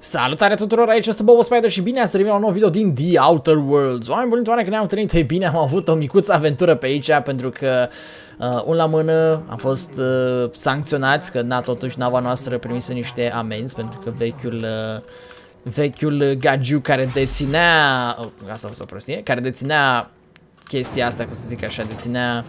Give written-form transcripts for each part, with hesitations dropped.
Salutare tuturor, aici este Bobo Spider și bine ați revenit la un nou video din The Outer Worlds. Oameni buni, oare că ne-am întâlnit, e bine, am avut o micuță aventură pe aici pentru că un la mână am fost sancționați că totuși nava noastră primise niște amenzi pentru că vechiul gagiu care deținea, asta a fost o prostie, care deținea chestia asta, cum să zic așa, deținea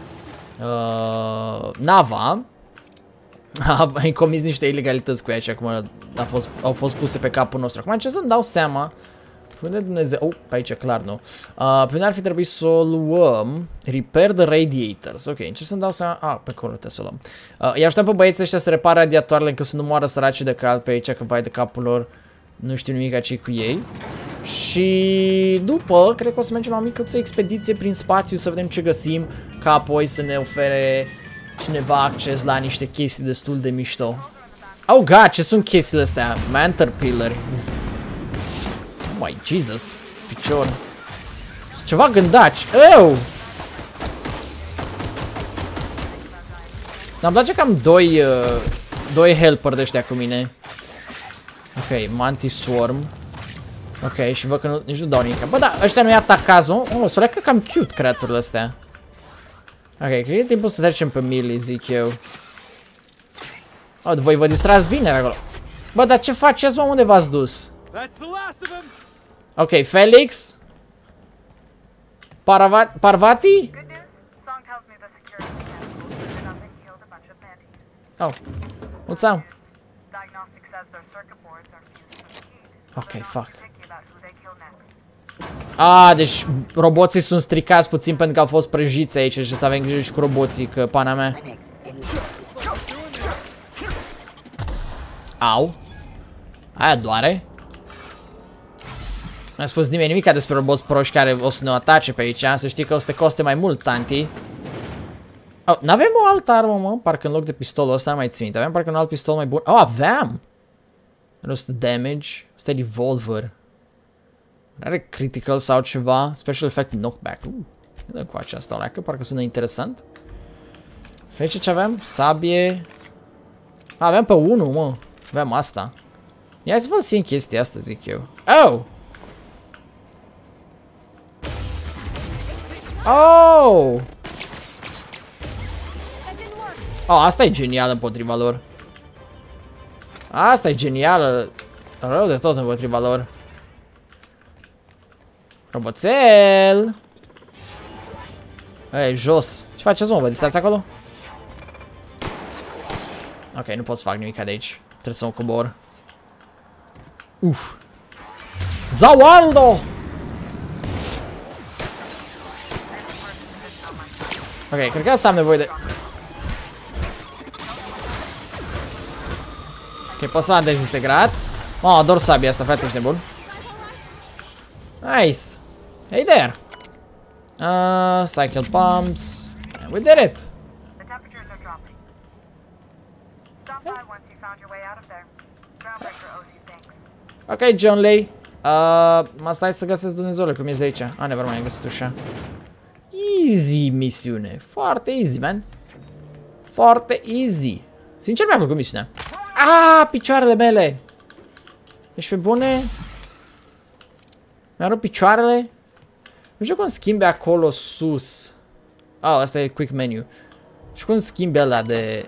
nava. Ai comis niște ilegalități cu ea și acum au fost puse pe capul nostru. Acum ce să-mi dau seama? Pe unde Dumnezeu... pe aici clar nu. Pe unde ar fi trebuit să o luăm? Repair the radiators. Ok, ce să-mi dau seama? Pe acolo trebuie să o luăm. I ajutăm pe băieții ăștia să repare radiatoarele încă să nu moară săracii de cald pe aici, că vai de capul lor. Nu știu nimic aici cu ei. Și după, cred că o să mergem la o mică expediție prin spațiu să vedem ce găsim, ca apoi să ne ofere cineva acces la niște chestii destul de mișto. Oh god, ce sunt chestiile astea? Manterpillars. Oh my Jesus, picior. Sunt ceva gândaci. Ew! Dar îmi place că am doi helper de ăștia cu mine. Ok, Mantis Swarm. Ok, și văd că nici nu dau nimic. Bă, da, ăștia nu-i atacați, nu? Oh, s-o leacă cam cute creaturile astea. Ok, cred că e timpul să trecem pe melee, zic eu. Oh, voi vă distrați bine acolo. Bă, dar ce faceți, mă? Unde v-ați dus? Ok, Felix? Parvati? Oh, what's up? Ok, fuck. Deci roboții sunt stricați puțin pentru că au fost prăjiți aici și să avem grijă și cu roboții, că pana mea. Au. Aia doare. Nu a spus nimeni nimic despre roboți proști care o să ne atace pe aici. Să știi că o să te coste mai mult, tanti. N-avem o altă armă, mă? Parcă în loc de pistolul ăsta, nu mai țin minte. Aveam parcă un alt pistol mai bun. Aveam! Rost damage. Asta e revolver. Are critical sau ceva. Special effect knockback. Dă cu aceasta, oleacă, parcă sună interesant. Pe aici ce aveam? Sabie. Aveam pe 1, mă. Aveam asta. Ia să folosim chestia asta, zic eu. Oh! Oh! Oh, asta e genială împotriva lor. Asta e genială. Rău de tot împotriva lor. Roboțel! Ei, jos. Ce faceți, mă? Vă distrați acolo? Ok, nu pot să fac nimic de aici. Trebuie să mă cobor. Uf. Zawaldo! Ok, cred că asta am nevoie de... Ok, pot să l-am dezintegrat. Oh, ador sabia asta, frate, ești nebun. Nice. Hey there. Cycle pumps. And we did it. The temperatures are dropping. Stop by once you found your way out of there. Groundbreaker owes you thanks. Ok, John Lay. Mă stai să găsesc Dumnezeule cum e de aici. Never mind, am găsit ușa. Easy misiune. Foarte easy, man. Foarte easy. Sincer mi-a făcut misiunea. Picioarele mele. Ești pe bune? Mi-a rupt picioarele? Nu știu cum schimbe acolo sus. Asta e quick menu. Și cum schimbe ăla de...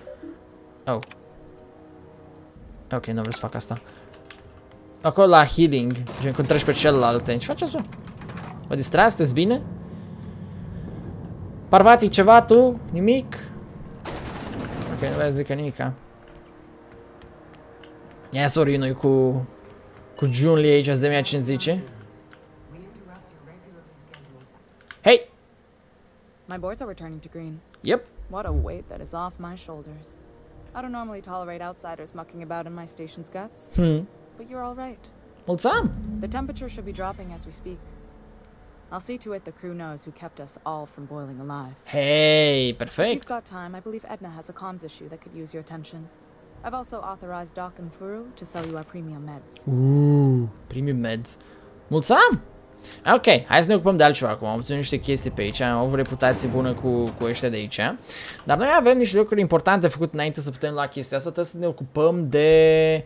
Ok, nu vreau să fac asta. Acolo la healing. Gen când treci pe celelalte. Ce faceți tu? Vă distrați? Sunteți bine? Parvati, ceva tu? Nimic? Ok, nu vreau să zic nimica. Ia sorry noi cu Junlie aici, azi de mea ce-mi zice. Hey! My boards are returning to green. Yep. What a weight that is off my shoulders. I don't normally tolerate outsiders mucking about in my station's guts. But you're all right. Mulțumim! The temperature should be dropping as we speak. I'll see to it the crew knows who kept us all from boiling alive. Hey, If perfect. you've got time, I believe Edna has a comms issue that could use your attention. I've also authorized Doc and Furu to sell you our premium meds. Premium meds. Mulțumim! Ok, hai să ne ocupăm de altceva acum. Am obținut niște chestii pe aici, am avut reputație bună cu ăștia de aici. Dar noi avem niște lucruri importante făcut înainte să putem lua chestia asta. Trebuie să ne ocupăm de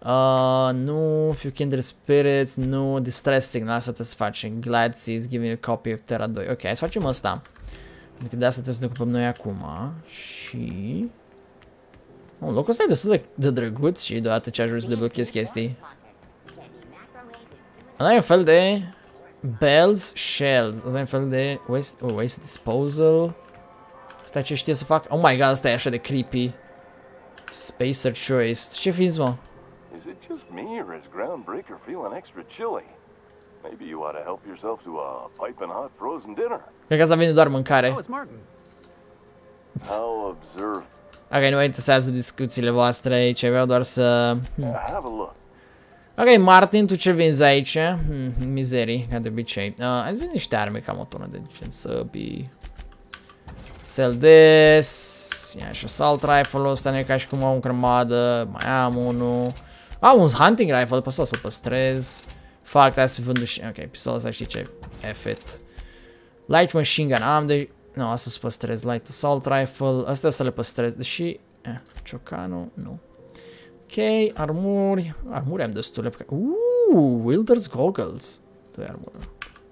Nu, few kindred spirits, nu, distress signal, asta trebuie să facem. Glad sees, give me a copy of Terra 2. Ok, hai să facem asta. Pentru că de asta trebuie să ne ocupăm noi acum. Și... locul ăsta e destul de drăguț și deodată ce ajungi să deblochez chestii. Ăla e un fel de... Bells Shells. Ăsta e un fel de... Waste disposal. Stai ce știe să fac? Oh my god, asta e așa de creepy. Spacer choice. Ce fiți, mă? Is it just me or is Groundbreaker feeling extra chilly? Maybe you ought to help yourself to a piping hot frozen dinner. Cred că asta vine doar mâncare. Oh, it's Martin. I'll observe. Ok, nu mă interesează discuțiile voastre aici, vreau doar să... Have a look. Ok, Martin, tu ce vinzi aici? Mizerii, ca de obicei. Hai să vedem niște arme cam o tonă de gen săbii. Sell this. Ia și assault rifle-ul ăsta, nu e ca și cum am o grămadă. Mai am unul. Un hunting rifle, pe ăsta o să-l păstrez. Fac, hai să vând și... Ok, pistolul ăsta știi ce? F-it. Light machine gun, am de... Nu, asta să păstrez. Light assault rifle, astea să le păstrez. Deși... ciocanul, nu. Ok, armuri. Armuri am destule. Wilder's goggles. 2 armuri.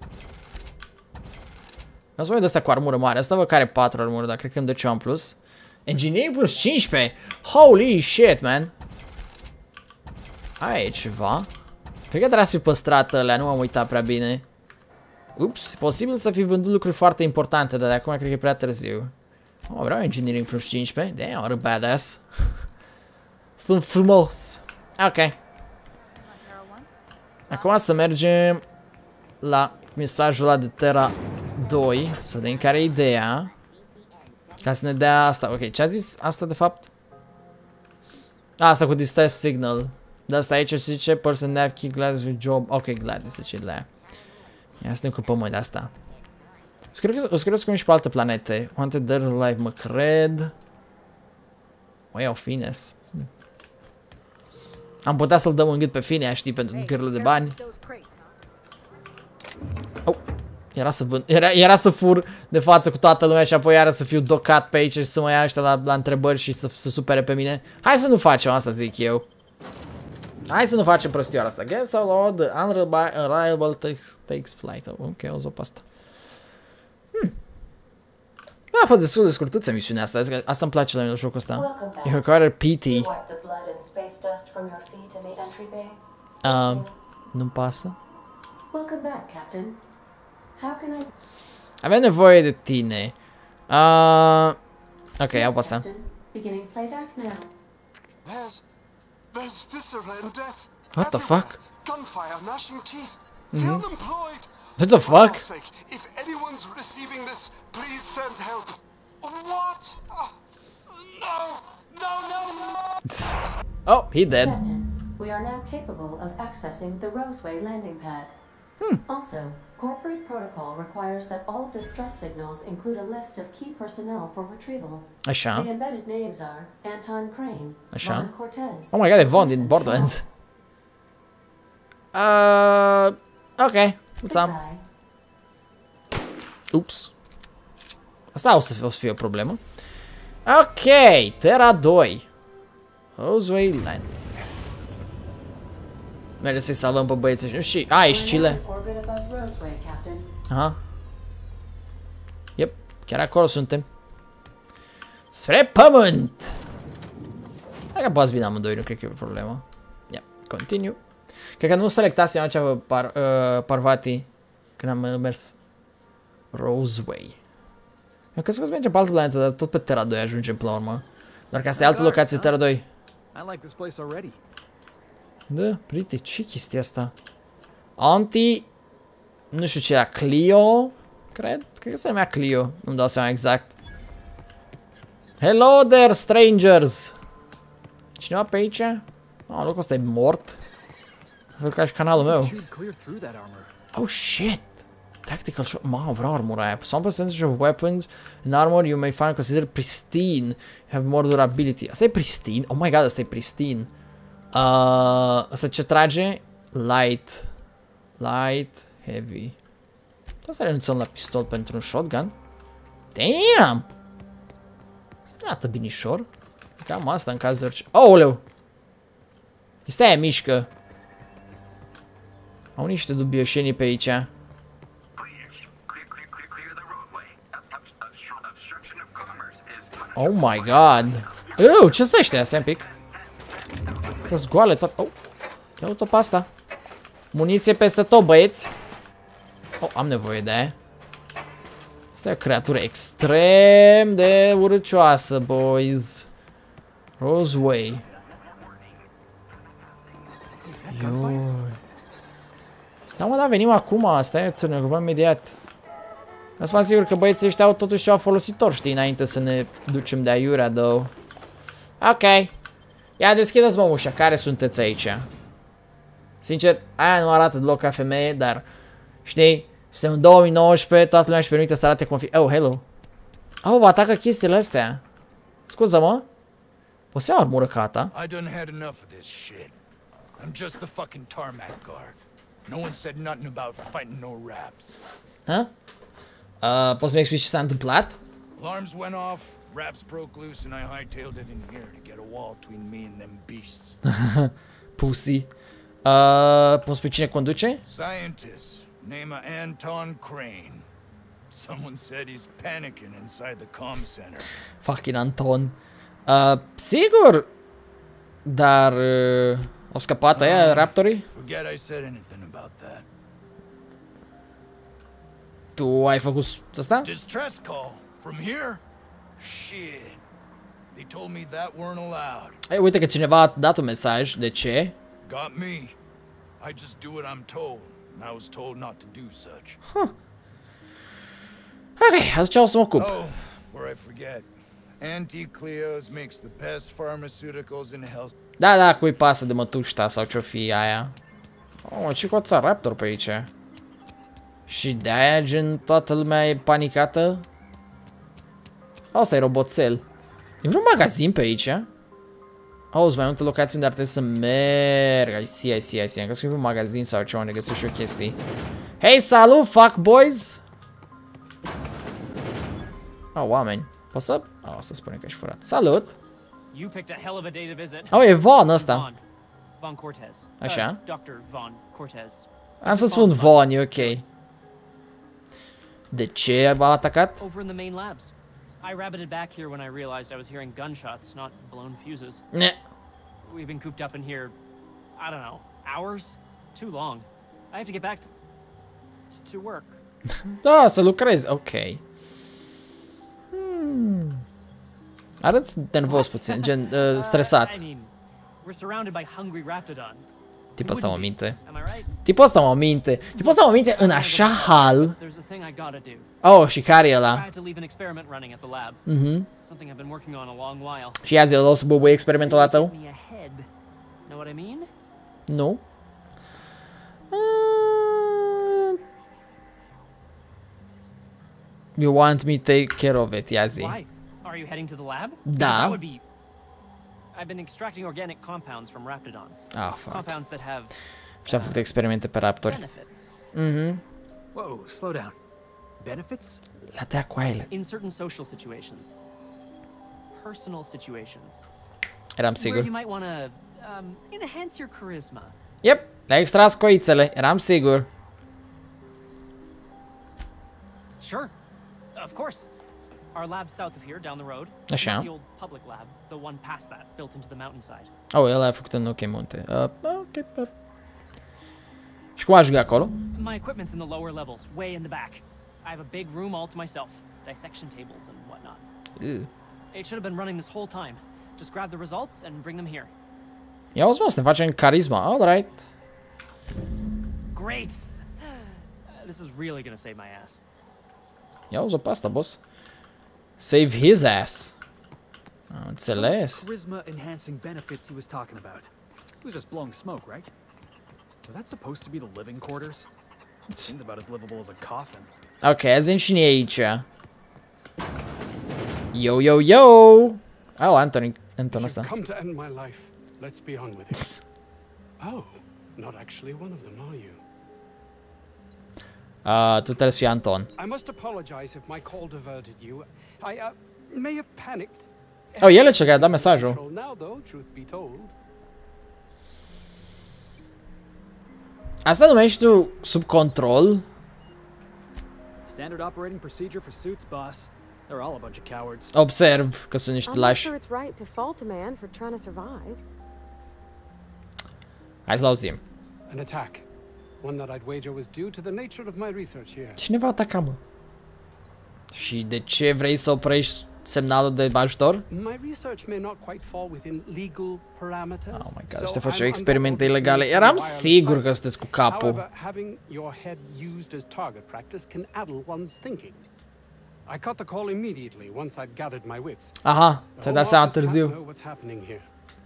Am să mai de asta cu armură mare. Asta văd că are 4 armură, dar cred că îmi dă ceva în plus. Engineering plus 15. Holy shit, man. Aia e ceva. Cred că trebuie să fi păstrat alea, nu m-am uitat prea bine. Ups, e posibil să fi vândut lucruri foarte importante, dar de acum cred că e prea târziu. Vreau engineering plus 15. Damn, what a badass. Sunt frumos. Ok. Acum să mergem la mesajul ăla de Terra 2. Să vedem care e ideea. Ca să ne dea asta. Ok, ce a zis asta de fapt? Asta cu distress signal. De asta aici se zice person nav key Gladys with job. Ok, Gladys, de ce de aia. Ia să ne ocupăm mai de asta. O să cred că și pe alte planete. Wanted Dead or Alive, mă cred. O iau Fines. Am putea să-l dăm în gât pe Finea, știi, pentru gârle de bani. Oh, era să fur de față cu toată lumea și apoi iară să fiu docat pe aici și să mă ia ăștia la întrebări și să se supere pe mine. Hai să nu facem asta, zic eu. Hai să nu facem prostioara asta. Guess how long the unreliable takes flight. Ok, o zop asta. A fost destul de scurtuță misiunea asta. Asta îmi place la mine jocul ăsta. E require PT. Nu-mi pasă. Avem nevoie de tine. Ok, iau pe asta. There's viscera and death. What the fuck? Gunfire, gnashing teeth. The unemployed. What the fuck? For God's sake, if anyone's receiving this, please send help. What? No! No, no, no! Oh, he dead. Captain, we are now capable of accessing the Roseway landing pad. Also, corporate protocol requires that all distress signals include a list of key personnel for retrieval. Așa. The embedded names are Anton Crane, Așa. Vaughn Cortez. Oh my god, e Vaughn din Borderlands. Ok, what's up? Goodbye. Ups. Asta o să fie o problemă. Ok, Terra 2. Roseway Landing. Merge să-i salvăm pe băieții și... ești chile. Aha. Yep, chiar acolo suntem. Spre pământ! Dacă poți vine amândoi, nu cred că e o problemă. Yep, continue. Cred că nu selectasem aici Parvati când am mers Roseway. Eu cred că să mergem pe altă planetă, dar tot pe Terra 2 ajungem până la urmă. Doar că asta e altă locație, Terra 2. I like this place already. Da, pretty, ce chestia asta? Anti... Nu știu ce era, Clio? Cred că se numea Clio, nu-mi dau seama exact. Hello there, strangers! Cineva pe aici? Locul ăsta e mort. Fel ca și canalul meu. Oh shit! Tactical shot. Mamă, vreau armura aia. Some percentage of weapons and armor you may find considered pristine. You have more durability. Asta e pristine? Oh my god, asta e pristine. Asta ce trage? Light. Light. Heavy. Asta renunțăm la pistol pentru un shotgun. Damn! Asta arată binișor. Cam asta în cazul de orice. Aoleu! Stai, mișcă. Au niște dubioșenii pe aici. Oh my god. Ce-s ăștia? Stai un pic. Să-s goale tot. Oh, ia uite pe asta. Muniție peste tot, băieți. Oh, am nevoie de aia. Asta e o creatură extrem de urâcioasă, boys. Roseway. Da, mă, da, venim acum. Stai să ne ocupăm imediat. Să mă asigur că băieții ăștia au totuși ceva folositor, știi, înainte să ne ducem de aiurea, două. Ok. Ia, deschideți mă ușa. Care sunteți aici? Sincer, aia nu arată deloc ca femeie, dar, știi, suntem în 2019, toată lumea își permite să arate cum fi. Oh, hello. Oh, vă atacă chestiile astea. Scuză-mă. Poți să iau armură ca ta? I done had enough of this shit. I'm just the fucking tarmac guard. No one said nothing about fighting no raps. Huh? Poți să-mi explici ce s-a întâmplat? Alarms went off, raps broke loose, and I hightailed it in here to get a wall between me and them beasts. Pussy. Poți spui cine conduce? Scientist, name of Anton Crane. Someone said he's panicking inside the comm center. Fucking Anton. Sigur. Dar au scăpat aia raptorii? Forget I said anything about that. Tu ai făcut asta? Distress call from here? Shit. They told me that weren't allowed. Ei, uite că cineva a dat un mesaj. De ce? Got me. I just do what I'm told. And I was told not to do such. Ok, atunci o să mă ocup. Oh, before I forget. Auntie Cleo's makes the best pharmaceuticals in health. Da, cui pasă de mătușta sau ce-o fi aia. Oh, ce coța raptor pe aici. Și de-aia, gen, toată lumea e panicată. Asta e roboțel. E vreun magazin pe aici? Auzi, mai multe locații unde ar trebui să merg. I see. Am crezut că e vreun magazin sau ceva unde găsesc și eu chestii. Hei, salut, fuck boys! Oh, oameni. Poți să... Oh, să spunem că ești furat. Salut! You picked a hell of a day to visit. Oh, e Von ăsta. Von Cortez. Așa. Dr. Von Cortez. Am să spun Von, e ok. De ce v-a atacat? Over in the main labs. I rabbited back here when I realized I was hearing gunshots, not blown fuses. Ne. We've been cooped up in here, I don't know, hours? Too long. I have to get back to work. Da, să lucrezi. Ok. Arăți nervos puțin, gen stresat. I mean, we're surrounded by hungry raptidons. Tipul ăsta mă minte. Am I right? Tipul ăsta mă minte în așa hal. There's a thing I gotta do. Oh, și care e I ăla? had to leave an experiment running at the lab. Something I've been working on a long while. Și azi o să bubuie experimentul ăla tău? Me ahead. Know what I mean? Nu. You want me to take care of it, ia zi. Why? Are you heading to the lab? Da. That would be... I've been extracting organic compounds from raptidons. Ah, fuck. Compounds that have Și-a făcut experimente pe raptori. benefits. Whoa, slow down. Benefits? La dea cu aile. In certain social situations. Personal situations. Eram Where sigur. you might want to enhance your charisma. Yep, le-a extras coițele, eram sigur. Sure. Of course. Our lab's south of here, down the road. Așa. Not the old public lab, the one past that, built into the mountainside. Oh, el a făcut în ok munte. Ok. Și cum ajunge acolo? My equipment's in the lower levels, way in the back. I have a big room all to myself, dissection tables and whatnot. It should have been running this whole time. Just grab the results and bring them here. Ia uzi, mă, să ne facem carisma. Alright. Great. This is really gonna save my ass. Ia uzi-o pe asta, boss. Save his ass. Am înțeles. Charisma enhancing benefits he was talking about. He was just blowing smoke, right? Was that supposed to be the living quarters? It seemed about as livable as a coffin. Ok, azi din cine e aici? Yo! Oh, Anton ăsta. Come to end my life. Let's be on with it. Oh, not actually one of them, are you? Tu trebuie să fii Anton. I must apologize if my call diverted you. I may have panicked. Oh, el e cel care a dat mesajul. Now, though, truth be told. Asta numești tu sub control? Standard operating procedure for suits, boss. They're all a bunch of cowards. Observ că sunt niște I'm not lași. sure it's right to fault a man for trying to survive. Hai să-l auzim. An attack. One that I'd wager was due to the nature of my research here. Cine va ataca, mă? Și de ce vrei să oprești semnalul de ajutor? My research may not quite fall within legal parameters. Oh my god, ăștia făceau experimente ilegale. Eram sigur că sunteți cu capul. However, having your head used as target practice can addle one's thinking. I caught the call immediately once I'd gathered my wits. Aha, ți-ai dat seama târziu. What's happening here?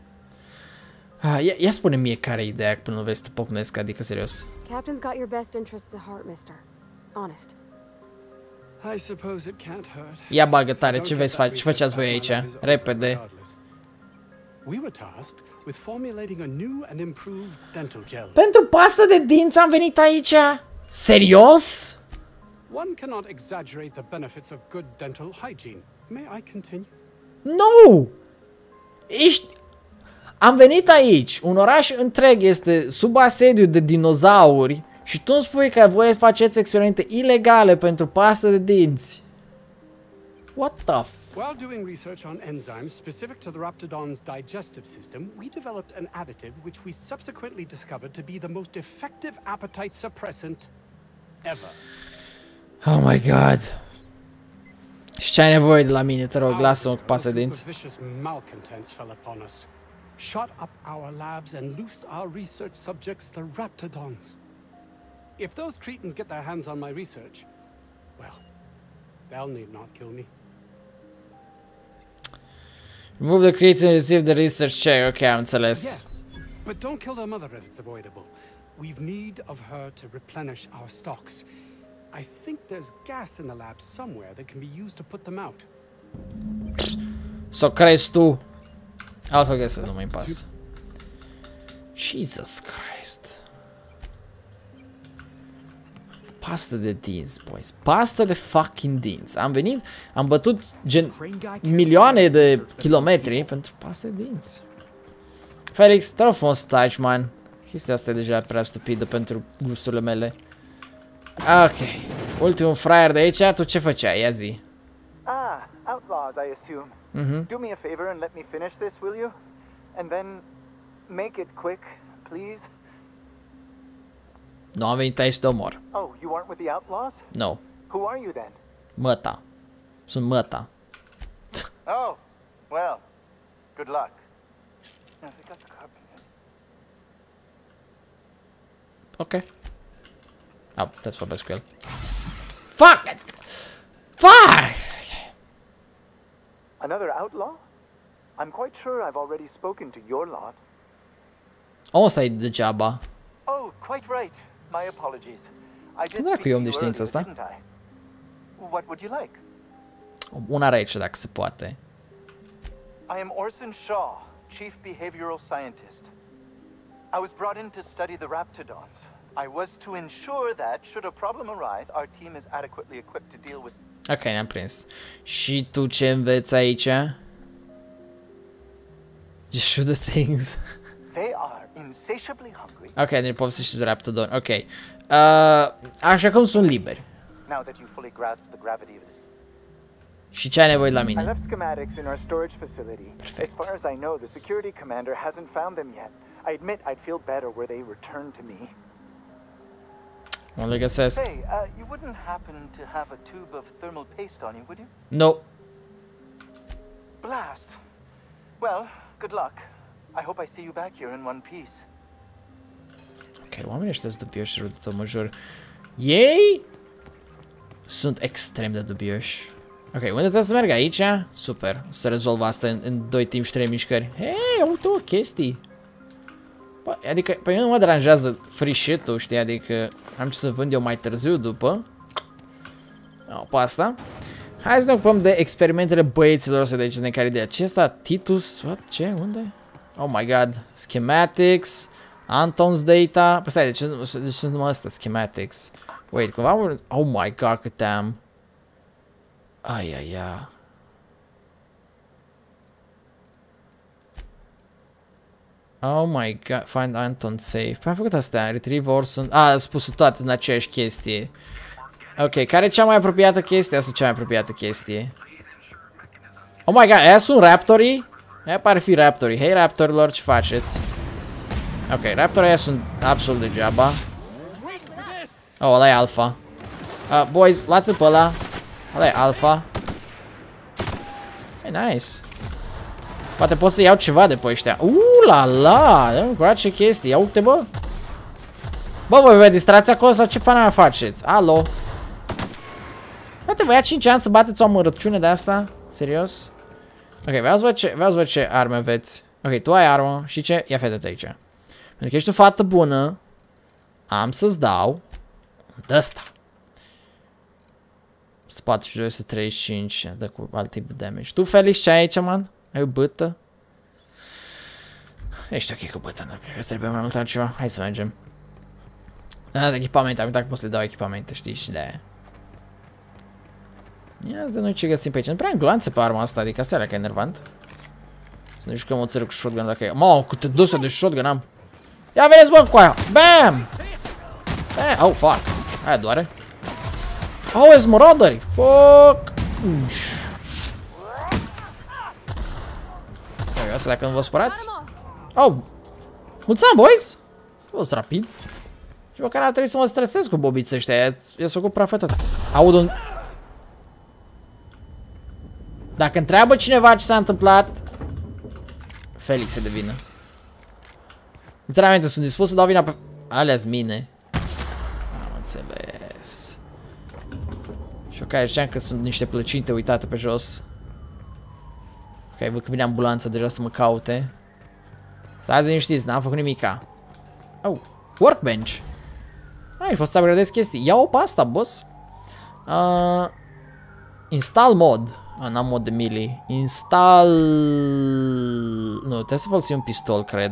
Ia spune mie care e ideea până nu vei să te pocnesc, adică serios. Captain's got your best interests at heart, mister. Honest. I suppose it can't hurt. Ia bagă tare, ce vei să faci? Ce făceați voi aici? Repede. We were tasked with formulating a new and improved dental gel. Pentru pasta de dinți am venit aici? Serios? One cannot exaggerate the benefits of good dental hygiene. May I continue? Nu! Am venit aici, un oraș întreg este sub asediu de dinozauri și tu îmi spui că voi faceți experimente ilegale pentru pasta de dinți. What the f... While doing research on enzymes specific to the raptidon's digestive system, we developed an additive which we subsequently discovered to be the most effective appetite suppressant ever. Oh my god. Și ce ai nevoie de la mine, te rog, lasă-mă cu pasta de dinți. Vicious malcontents fell upon us, shot up our labs and loosed our research subjects, the raptidons. If those cretins get their hands on my research, well, they'll need not kill me. Remove the creatine and receive the research check. Ok, am înțeles. Yes, but don't kill their mother if it's avoidable. We've need of her to replenish our stocks. I think there's gas in the lab somewhere that can be used to put them out. S-o crezi tu? O să găsesc, nu mă pasă. Jesus Christ. Pasta de dinți, boys. Pasta de fucking dinți. Am venit, am bătut gen milioane de kilometri pentru pasta de dinți. Felix, te rog frumos să taci, man. Chestia asta e deja prea stupidă pentru gusturile mele. Ok. Ultimul fraier de aici, tu ce făceai? Ia zi. Ah, outlaws, I assume. Do me a favor and let me finish this, will you? And then make it quick, please. Nu am venit aici să te omor. Oh, you aren't with the outlaws? No. Who are you then? Măta. Sunt măta. Oh, well, good luck. Now, they got the carbon. Ok. Oh, that's vorbesc cu el. Fuck! Fuck! Another outlaw? I'm quite sure I've already spoken to your lot. O să-i degeaba. Oh, quite right. My apologies. I did Dracu, speak e to om de you știință earlier, ăsta? didn't I? What would you like? Una rece, dacă se poate. I am Orson Shaw, Chief Behavioral Scientist. I was brought in to study the raptidons. I was to ensure that, should a problem arise, our team is adequately equipped to deal with... Ok, ne-am prins. Și tu ce înveți aici? Just shoot the things. They are insatiably hungry. Ok, ne povestești de Raptidon. Ok. Așa cum sunt liberi. Now that you fully grasp the gravity of this. Și ce ai nevoie la I mine? left schematics in our storage facility. Perfect. As far as I know, the security commander hasn't found them yet. I admit I'd feel better were they returned to me. Nu le găsesc. Hey, you wouldn't happen to have a tube of thermal paste on you, would you? No. Blast. Well, good luck. I hope I see you back here in one piece. Ok, oamenii ăștia sunt dubioși, rău de tot, mă jur. Ei sunt extrem de dubioși. Ok, unde trebuie să merg? Aici? Super. Să rezolv asta în 2 timp și 3 mișcări. Hei, uite o chestii. Bă, adică, pe mine nu mă deranjează free shit-ul, știi? Adică am ce să vând eu mai târziu după. Pe asta. Hai să ne ocupăm de experimentele băieților ăsta de aici, de care idee. Ce asta? Titus? What? Ce? Unde? Oh my god. Schematics. Anton's data. Păi stai, de ce numai asta? Schematics. Wait, cumva... Oh my god, câte am. Oh my god, find Anton safe. Păi am făcut astea, retrieve Orson. A spus toate în aceeași chestie. Ok, care e cea mai apropiată chestie? Asta e cea mai apropiată chestie. Oh my god, aia sunt raptorii? Aia pare fi raptorii. Hei raptorilor, ce faceți? Ok, raptorii aia sunt absolut degeaba. Oh, ăla e alfa. Boys, luați-l pe ăla. Ăla e alfa. E nice. Poate pot să iau ceva de pe ăștia. La la! Încoace chestii. Ia uite, bă. Bă, voi vă distrați acolo sau ce pana mea faceți? Alo? Poate vă ia 5 ani să bateți o amărăciune de asta? Serios? Ok, vreau să văd ce arme aveți. Ok, tu ai armă și ce? Ia fete aici. Pentru că ești o fată bună, am să-ți dau de ăsta. 142, 135, dă cu alt tip de damage. Tu, Felix, ce ai aici, man? Ai o bâtă? Ești ok cu bâtă, nu cred că trebuie mai mult altceva. Hai să mergem. Da, de echipamente, am uitat că pot să le dau echipamente, știi, și de aia. Ia să noi ce găsim pe aici. Nu prea am glanțe pe arma asta, adică asta era că e enervant. Să ne jucăm o țără cu shotgun dacă e. Mamă, câte dose de shotgun am. Ia vedeți, bă, cu aia. Bam! Oh, fuck. Aia doare. Oh, esmorodări. Fuck. Asta dacă nu vă spărați. Oh. Mulțumim, boys. O să rapid. Și măcar ar trebui să mă stresez cu bobiții ăștia. I-ați făcut prafetăți. Aud un... Dacă întreabă cineva ce s-a întâmplat, Felix se devină. Literalmente sunt dispus să dau vina pe... Alea-s mine. Am înțeles. Și ok, știam că sunt niște plăcinte uitate pe jos. Ok, văd că vine ambulanța deja să mă caute. Stați liniștiți, n-am făcut nimica. Oh, workbench. Ai fost să upgradez chestii. Ia-o pe asta, boss. Install mod. N-am mod de melee. Install... Nu, trebuie să folosim un pistol, cred.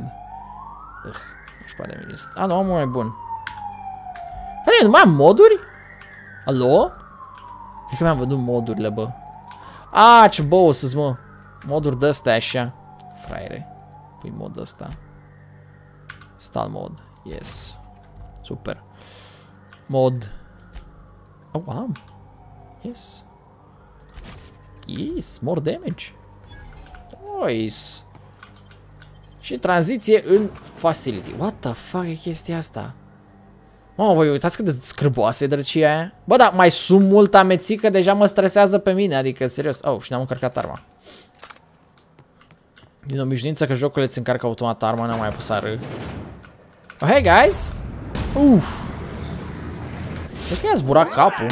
De nu, am mai bun. Păi, nu mai am moduri? Alo? Cred că mi-am văzut modurile, bă. Ce boss, mă. Moduri de-astea așa. Fraiere. Pui mod ăsta. Install mod. Yes. Super. Mod. Oh, am. Yes. Yes, more damage. Nice. Și tranziție în facility. What the fuck e chestia asta? Mă, voi uitați cât de scârboasă e drăcia aia? Bă, dar mai sunt mult ameții că deja mă stresează pe mine, adică serios. Oh, și ne-am încărcat arma. Din obișnuință că jocurile îți încarcă automat arma, n-am mai apăsat R. Oh, hey guys! Cred că i-a zburat capul.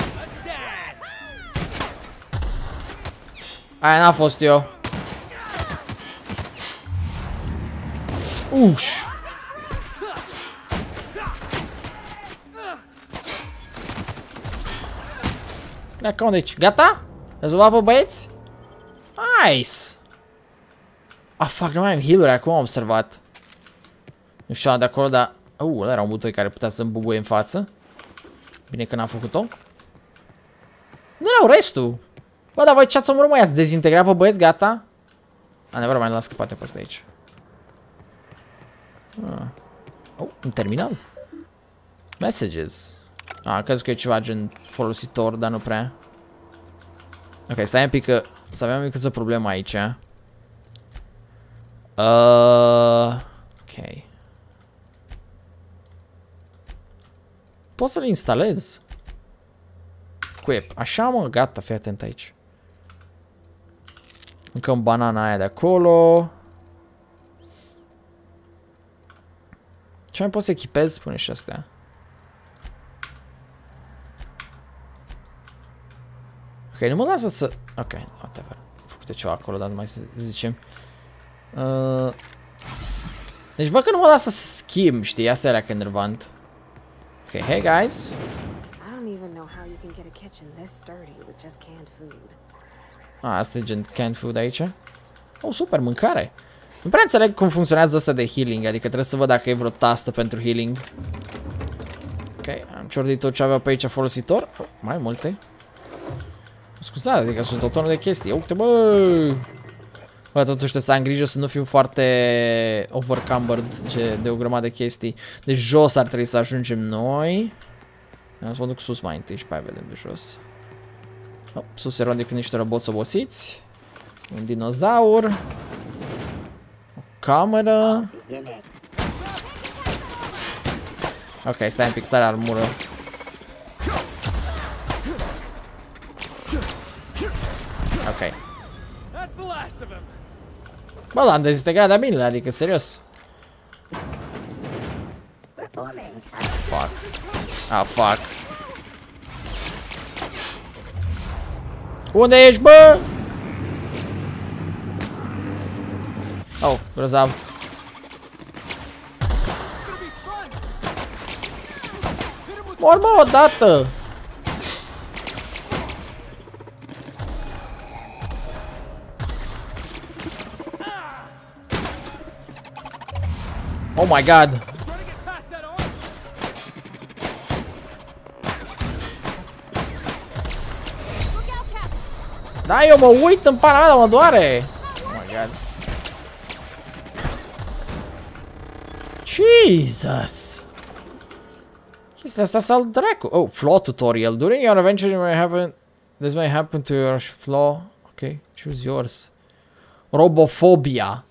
Aia n-a fost eu. Pleacă unde aici? Gata? Rezolvat pe băieți? Nice! Fuck, nu mai am heal-uri acum, am observat. Nu știu de acolo, dar... ăla era un butoi care putea să-mi buguie în față. Bine că n-am făcut-o. Nu erau restul. Bă, dar voi ce-ați omorât, mă? I-ați dezintegrat pe băieți, gata? Never mai las scăpate pe ăsta aici. Un terminal. Messages. Crezi că e ceva gen folositor, dar nu prea. Ok, stai un pic că... să avem o mică problemă aici. Ok. Pot să-l instalez? Equip. Așa, mă, gata, fii atent aici. Încă un banana aia de acolo. Ce mai pot să echipez? Spune și astea. Ok, nu mă lasă să... Ok, whatever. Am făcut ceva acolo, dar nu mai să zicem. Deci văd că nu mă lasă să schimb, știi? Asta era că enervant. Ok, hey guys. Asta e gen canned food aici. Oh, super, mâncare. Nu prea înțeleg cum funcționează asta de healing, adică trebuie să văd dacă e vreo tastă pentru healing. Ok, am ciordit tot ce avea pe aici folositor. Mai multe. Scuzați, adică sunt o tonă de chestii. Uite, bă! Bă, totuși trebuie să am grijă să nu fiu foarte overcumbered de o grămadă de chestii. Deci jos ar trebui să ajungem noi. Am să mă duc sus mai întâi și pe aia vedem de jos. Oh, sus se roade cu niște roboți obosiți. Un dinozaur. O cameră. Ok, stai un pic, stare armură. Ok. Bă, l-am dezitegat de bine, adică serios. Fuck. Ah, fuck. Unde ești, bă? Oh, grozav. Mor, mă, odată! Oh my god! Da, eu mă uit în pana mea, dar mă doare! Oh my god! Jesus! Chestia asta s-al dracu! Oh, flaw tutorial. During your adventure this may happen to your flaw. Okay, choose yours. Robophobia.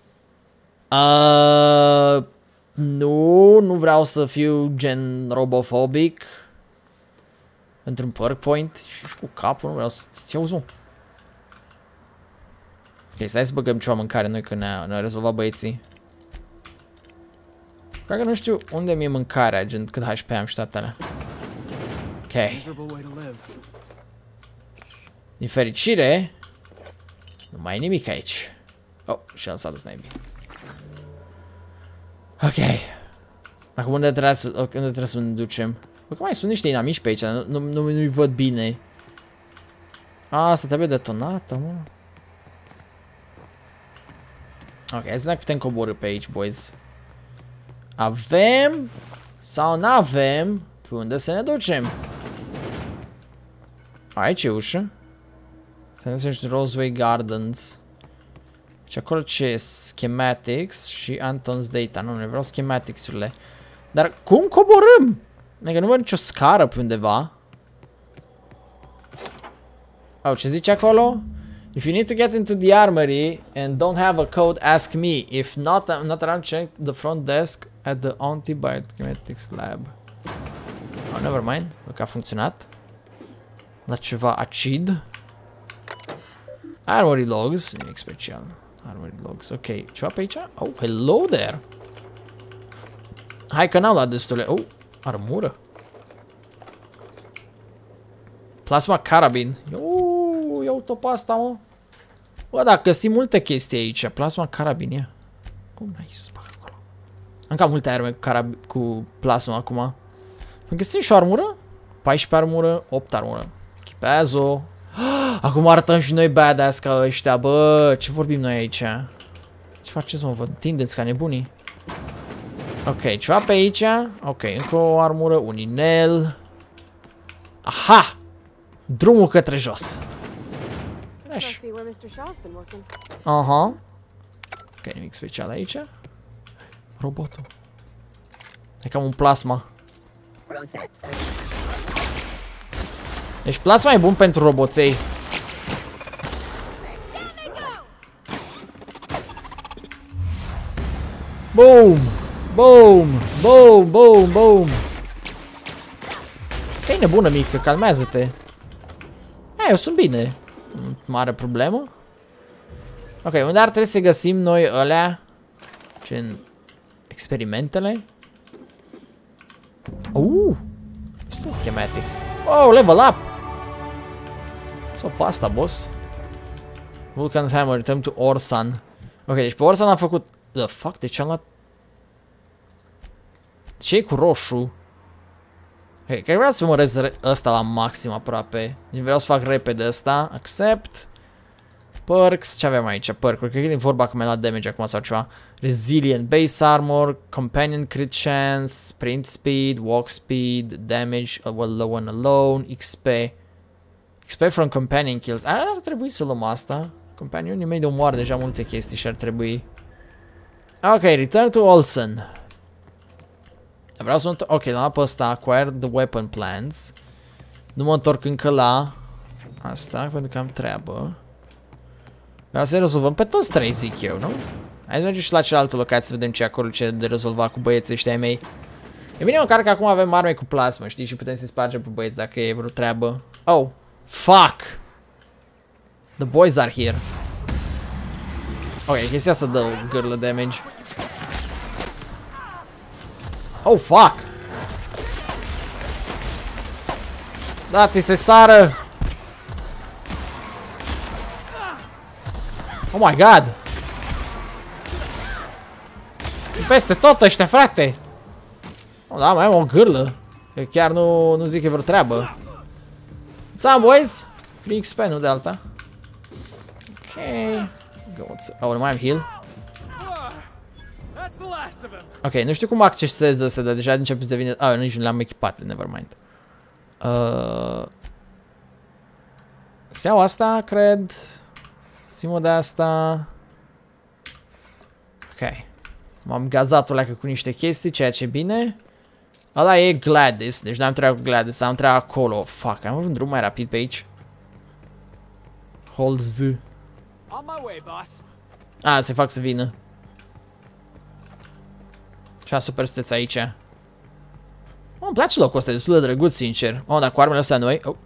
Nu vreau să fiu gen robofobic. Într-un perk point. Și cu capul nu vreau să-ți auzi, mă. Ok, stai să băgăm ceva mâncare noi când ne-a rezolvat băieții. Cred că nu știu unde mi-e mâncarea, gen cât HP am și toate alea. Ok. Din fericire, nu mai e nimic aici. Oh, și el s-a dus naibii. Ok. Acum unde trebuie să ne ducem? Bă, că mai sunt niște inamici pe aici, nu-i văd bine. Asta trebuie detonată, mă. Ok, hai să ne putem coborî pe aici, boys. Avem sau n-avem pe unde să ne ducem? Aici e ușă. Roseway Gardens. Și acolo ce e? Schematics și Anton's Data. Nu vreau schematics-urile. Dar cum coborâm? Adică nu văd nicio scară pe undeva. Oh, ce zice acolo? If you need to get into the armory and don't have a code, ask me. If not, I'm not around, check the front desk at the Antibiotics Lab. Oh, never mind. Că a funcționat. La ceva acid. Armory logs. Nimic special. Armory logs. Ok. Ceva pe aici? Oh, hello there. Hai că n-am luat destule. Oh, armură. Plasma carabin. Iau top asta, mă. Bă, da, găsim multe chestii aici. Plasma carabin, ia. Oh, nice. Bag acolo. Am cam multe arme cu plasma acum. Am găsit și o armură? 14 armură, 8 armură. Echipează-o. Acum arătăm și noi badass ca ăștia, bă. Ce vorbim noi aici? Ce faceți, mă? Vă întindeți ca nebunii. Ok, ceva pe aici. Ok, încă o armură, un inel. Aha! Drumul către jos. Aha. Ok, nimic special aici. Robotul. E cam un plasma. Deci plasma e bun pentru roboței. Boom! Boom! Boom! Boom! Boom! E nebună, mică, calmează-te. Eu sunt bine. Mare problemă. Ok, unde ar trebui să găsim noi alea? Gen experimentele? Ce schematic. Oh, level up! Sau pe asta, boss. Vulcan's Hammer, return to Orsan. Ok, deci pe Orsan am făcut... The fuck, de ce am luat... Ce e cu roșu? Ok, cred că vreau să măresc ăsta la maxim aproape. Vreau să fac repede ăsta. Accept. Perks. Ce avem aici? Perk-uri. Cred că e vorba că mi-a luat damage acum sau ceva. Resilient Base Armor. Companion Crit Chance. Sprint Speed. Walk Speed. Damage. Low and alone. XP. XP from Companion Kills. Ar trebui să luăm asta. Companionii mei de omoară deja multe chestii și ar trebui. Ok, return to Olsen. Vreau să ok, l-am luat pe ăsta, acquire the weapon plans. Nu mă întorc încă la asta, pentru că am treabă. Vreau să rezolvăm pe toți trei, zic eu, nu? Hai să mergem și la cealaltă locație să vedem ce acolo, ce de rezolvat cu băieții ăștia ai mei. E bine măcar că acum avem arme cu plasmă, știi? Și putem să-i spargem pe băieți dacă e vreo treabă. Oh, fuck! The boys are here. Ok, chestia să dă o gârlă damage. Oh, fuck! Dați-i se sară! Oh my god! Peste tot ăștia, frate! Oh, da, mai am o gârlă. Că chiar nu zic că e vreo treabă. What's up, boys? Free XP, nu de alta. Ok. Oh, nu mai am heal. Ok, nu știu cum accesez ăsta, dar deja începe să devine... Ah, nici nu l-am echipat, nevermind. Să iau asta, cred. Simă de asta. Ok. M-am gazat o cu niște chestii, ceea ce e bine. Ăla e Gladys, deci n-am treabă cu Gladys, am treabă acolo. Fuck, am un drum mai rapid pe aici. Hold Z. Ah, se fac să vină. Și super sunteți aici. Oh, îmi place locul ăsta, e destul de drăguț, sincer. Oh, dar cu armele astea noi. Oh.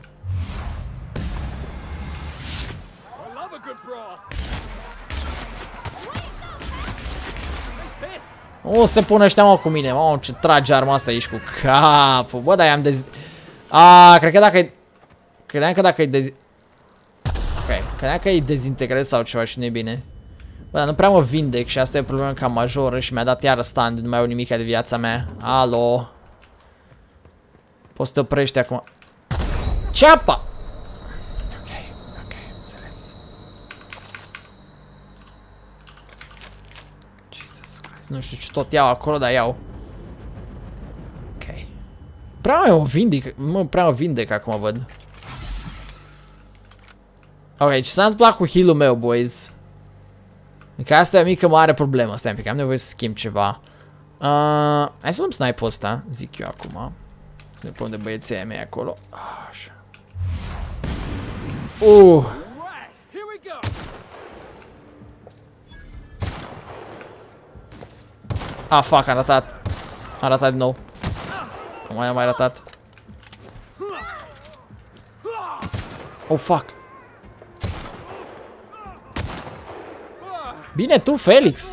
O, se pune ăștia, mă, cu mine. Mă, ce trage arma asta aici cu capul. Bă, dar i-am cred că dacă e... Credeam că dacă e ok, credeam că e dezintegrez sau ceva și nu e bine. Bă, dar nu prea mă vindec și asta e problema cam majoră și mi-a dat iară stand, nu mai au nimic de viața mea. Alo. Poți să te oprești acum. Ceapa! Ok, înțeles. Jesus Christ, nu știu ce tot iau acolo, dar iau. Ok. Prea mă vindec acum, văd. Ok, ce s-a întâmplat cu heal-ul meu, boys? Că asta e o mică mare problemă. Stai un pic, am nevoie să schimb ceva. Hai să luăm snipe-ul ăsta, zic eu acum. Să ne pun de băieții mei acolo. Așa. Ah, fuck, am ratat. Am ratat din nou. Nu mai am mai ratat. Oh, fuck. Bine tu, Felix.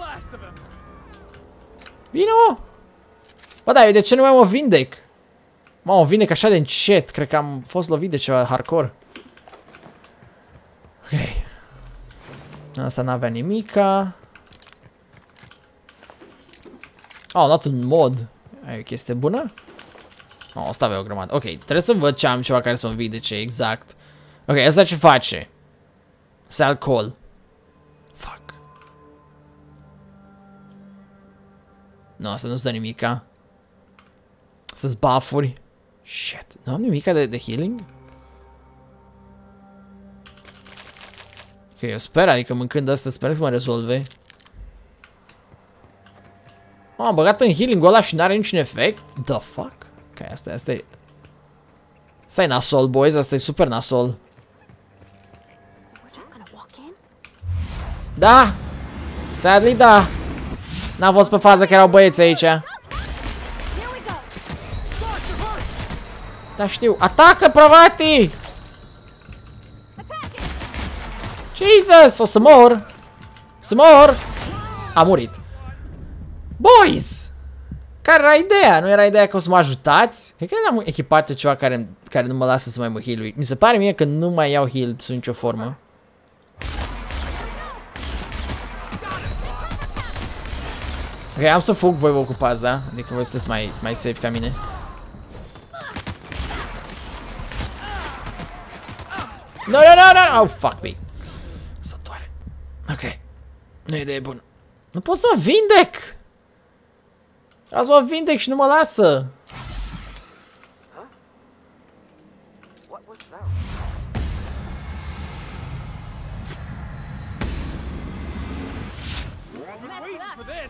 Bine, mă. Bă, da, eu de ce nu mai mă vindec? Mă vindec așa de încet. Cred că am fost lovit de ceva hardcore. Ok. Asta n-avea nimica. Am luat un mod. Ai o chestie bună? Asta avea o grămadă. Ok, trebuie să văd ce am ceva care să mă vindece exact. Ok, asta ce face? Sell call. Fuck. Nu, asta nu-ți dă nimica. Să-ți buff-uri. Shit, nu am nimica de healing? Ok, eu sper, adică mâncând asta sper să mă rezolve. Am băgat în healing-ul ăla și n-are niciun efect? The fuck? Ok, asta e... Asta e nasol, boys, asta e super nasol. Da! Sadly, da! N-am fost pe fază că erau băieți aici. Da, știu. Atacă, pravati! Jesus! O să mor! Să mor! A murit. Boys! Care era ideea? Nu era ideea că o să mă ajutați? Cred că am echipat ceva care nu mă lasă să mai mă heal-ui. Mi se pare mie că nu mai iau heal sub nicio formă. Ok, am să fug, voi vă ocupați, da? Adică voi sunteți mai safe ca mine. No! Oh, fuck me. Asta doare. Ok. Nu e idee bună. Nu pot să mă vindec! Vreau să mă vindec și nu mă lasă. for this.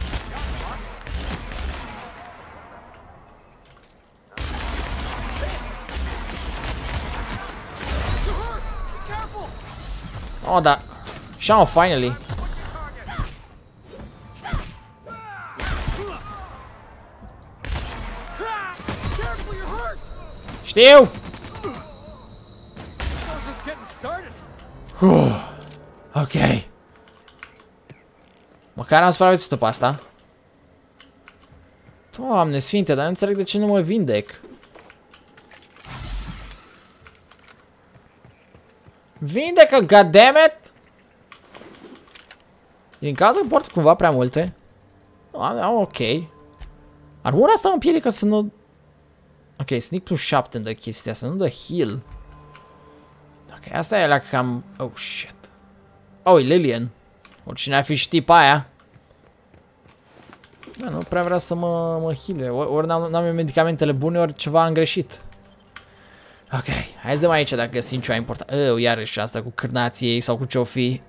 Oh, da. Shaun, finally. Știu! Ok. Măcar am supraviețuit-o pe asta. Doamne sfinte, dar nu înțeleg de ce nu mă vindec. Vindecă, goddammit! Din cauza că port cumva prea multe. Am ok. Armura asta mă împiedică să nu... Ok, sneak plus 7 îmi dă chestia asta, nu dă heal. Ok, asta e la cam... Oh, shit. Oh, e Lillian. Oricine ar fi știi pe aia. Da, nu prea vrea să mă heal-ue. Ori n-am medicamentele bune, ori ceva am greșit. Ok, hai să dăm aici dacă găsim ceva important. Iarăși asta cu cârnații sau cu ce-o fi.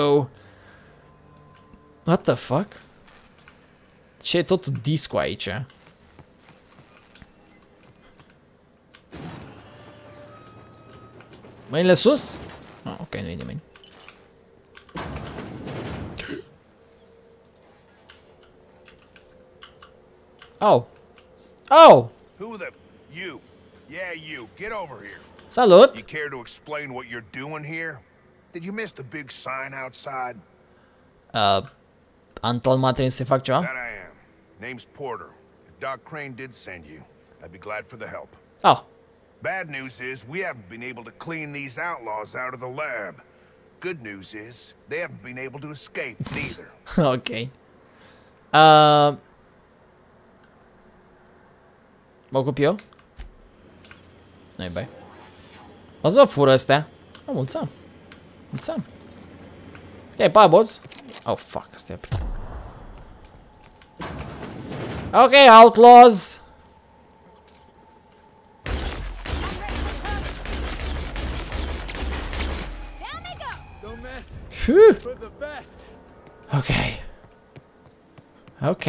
What the fuck? Ce e totul disco aici? Mâinile sus? Oh, ok, nu e nimeni. Oh. Oh! Who the... You. Yeah, you. Get over here. Salut! You care to explain what you're doing here? Did you miss the big sign outside? Anton m-a trimis să fac ceva? That I am. Name's Porter. If Doc Crane did send you, I'd be glad for the help. Oh. Bad news is we haven't been able to clean these outlaws out of the lab. Good news is they haven't been able to escape neither. Ok. Mă ocup eu? Nu-i bai. O să vă fură astea. Oh, mulțam. Mulțam. E, pa, boss. Oh, fuck, asta e aprit. Ok, outlaws. Ok. Ok.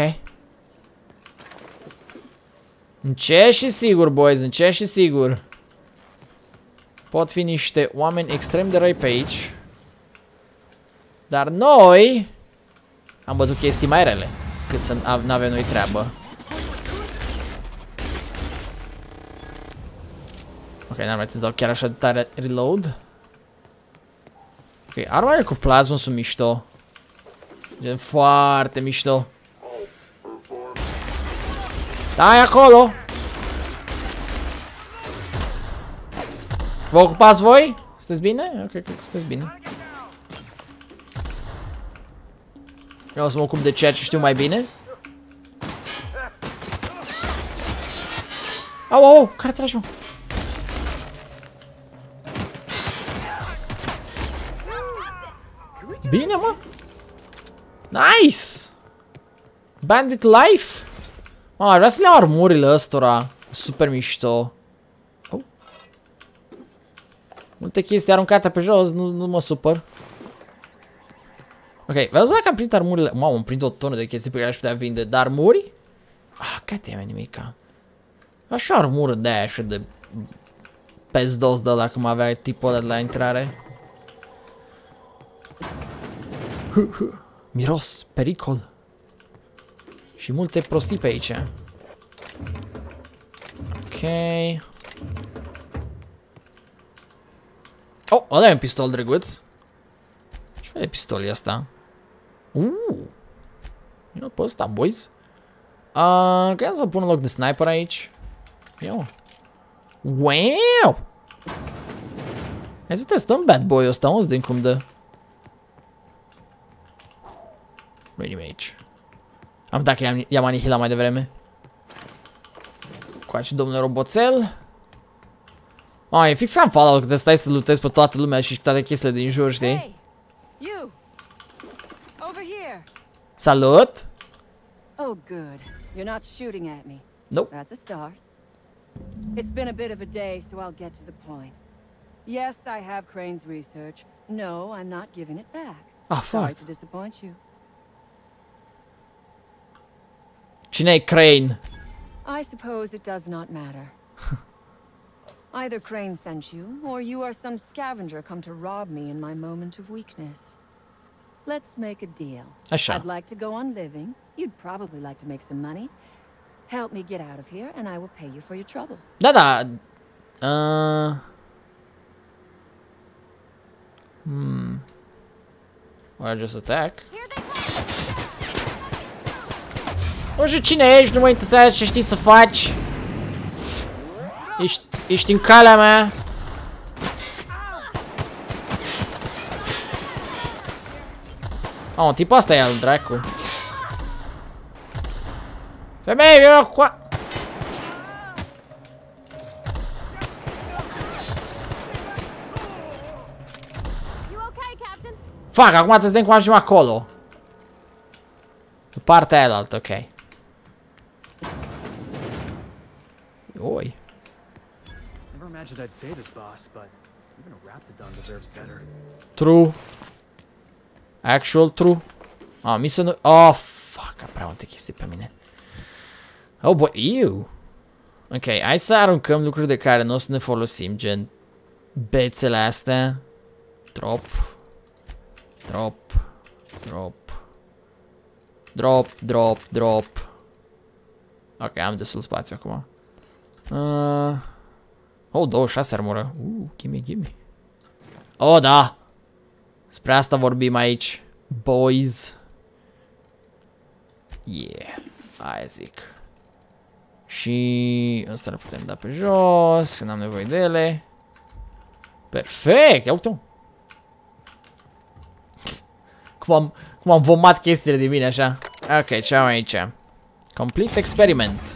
Încet și sigur, boys, încet și sigur. Pot fi niște oameni extrem de răi pe aici. Dar noi am bătut chestii mai rele cât să n-avem noi treabă. Ok, n-am mai să dau chiar așa de tare reload. Ok, armele cu plasma sunt mișto. Gen foarte mișto. Stai acolo! Vă ocupați voi? Sunteți bine? Ok, cred că sunteți bine. Eu o să mă ocup de ceea ce știu mai bine. Au, au, au, care tragi, mă? Bine, mă! Nice! Bandit Life! Mă, vreau să le iau armurile ăstora. Super mișto. Oh. Multe chestii aruncate pe jos, nu mă supăr. Ok, vreau să dacă am prins armurile. Mamă, am prins o tonă de chestii pe care aș putea vinde. Dar armuri? Ah, câte e nimica. Așa o armură de aia așa de pezdos de ăla cum avea tipul ăla de la intrare. Miros, pericol. Și multe prostii pe aici. Ok. Oh, ăla e un pistol drăguț. Ce fel de pistol e asta? Eu pe ăsta, boys. Cred să pun un loc de sniper aici. Ia. Wow! Hai să testăm bad boy-ul ăsta, mă, din cum dă. Nu-i nimeni aici. Am dat că i-am anihilat mai devreme. Coace, domnule roboțel. E fix ca în Fallout, că te stai să lutezi pe toată lumea și toate chestiile din jur, știi? Hey, you. Over here. Salut! Oh, good. You're not shooting at me. Nope. That's a start. It's been a bit of a day, so I'll get to the point. Yes, I have Crane's research. No, I'm not giving it back. Ah, Sorry fuck. to disappoint you. Cine e Crane? I suppose it does not matter. Either Crane sent you, or you are some scavenger come to rob me in my moment of weakness. Let's make a deal. Așa. I'd like to go on living. You'd probably like to make some money. Help me get out of here, and I will pay you for your trouble. Da, da. Or just attack. Nu știu cine ești, nu mă interesează ce știi să faci. Ești în calea mea. Oh, tipul ăsta e al dracu. Femeie, eu cu... Fac, acum trebuie să vedem cum ajungem acolo. Pe partea aia altă, ok. Oi. Never imagined I'd say this, boss, but even a Raptidon deserves better. True. Actual true. Ah, mi se nu... Oh, fuck, am prea multe chestii pe mine. Oh, boy, ew. Ok, hai să aruncăm lucruri de care nu o să ne folosim, gen bețele astea. Drop. Drop. Drop. Drop, drop, drop. Ok, am destul spațiu acum. Oh, 26 armură. Gimme, gimme. Oh, da. Spre asta vorbim aici. Boys. Yeah. Aia zic. Și ăsta le putem da pe jos, că n-am nevoie de ele. Perfect! Ia uite-o! Cum am vomat chestiile de mine așa. Ok, ce am aici? Complete experiment.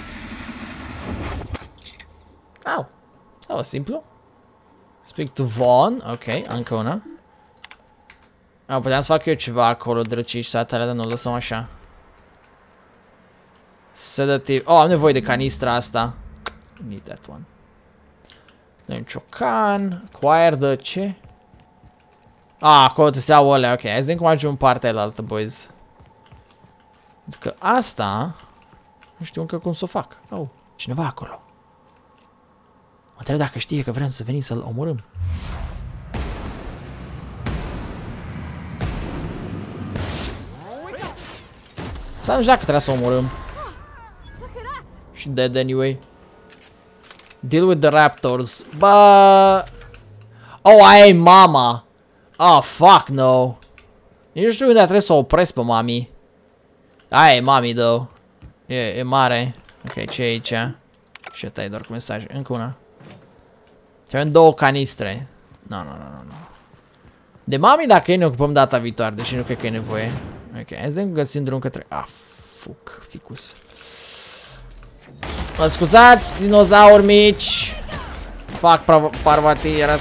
Au! Au, simplu. Speak to Vaughn. Ok, încă una. Au, puteam să fac eu ceva acolo, drăciși, toate alea, dar nu lăsăm așa. Sedative. Oh, am nevoie de canistra asta. Need that one. Nu e ciocan. Acquire de ce? Ah, acolo te se iau alea. Ok, hai să vedem cum ajungem în partea aia altă, boys. Pentru că asta... Nu știu încă cum să o fac. Oh, cineva acolo. Mă întreb dacă știe că vrem să venim să-l omorâm. Sau nu știu dacă trebuie să o omorâm. Și dead anyway. Deal with the raptors. But... Oh, aia e mama. Oh, fuck no. Nici nu știu unde trebuie să o opresc pe mami. Aia e mami, though. E mare. Ok, ce e aici? Și ăsta e doar cu mesaje. Încă una. Avem două canistre. Nu. De mami dacă e ne ocupăm data viitoare, deși nu cred că e nevoie. Ok, hai să vedem că găsim drum către... Ah, fuck, ficus. Mă scuzați, dinozauri mici. Fac Parvati, era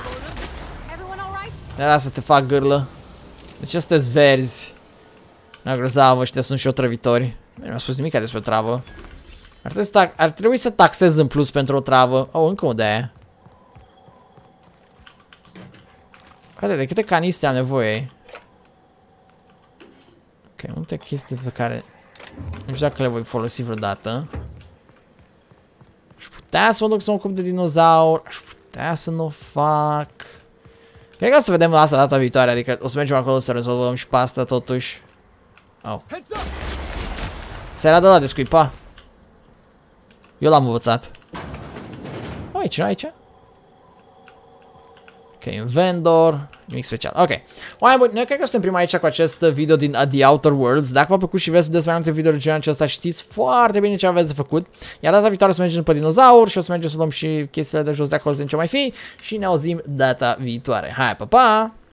să te fac gârlă. Deci astea-s verzi. Na grozavă, ăștia sunt și otrăvitori. Nu mi-a spus nimic despre travă. Ar trebui să taxez în plus pentru o travă. Oh, încă o de aia. Haide, de câte canistre am nevoie? Ok, multe chestii pe care nu știu dacă le voi folosi vreodată. Aș putea să mă duc să mă ocup de dinozauri. Aș putea să nu o fac. Cred că o să vedem asta data viitoare. Adică o să mergem acolo să rezolvăm și pe asta totuși. Oh. Se era de la de scuipa. Eu l-am învățat. Oh, e cineva aici? Ok, vendor. Nimic special. Ok. Oameni buni, noi cred că suntem prima aici cu acest video din The Outer Worlds. Dacă v-a plăcut și vreți să vedeți mai multe videouri de genul acesta, știți foarte bine ce aveți de făcut. Iar data viitoare o să mergem pe dinozauri și o să mergem să luăm și chestiile de jos de acolo să ce mai fi. Și ne auzim data viitoare. Hai, pa, pa!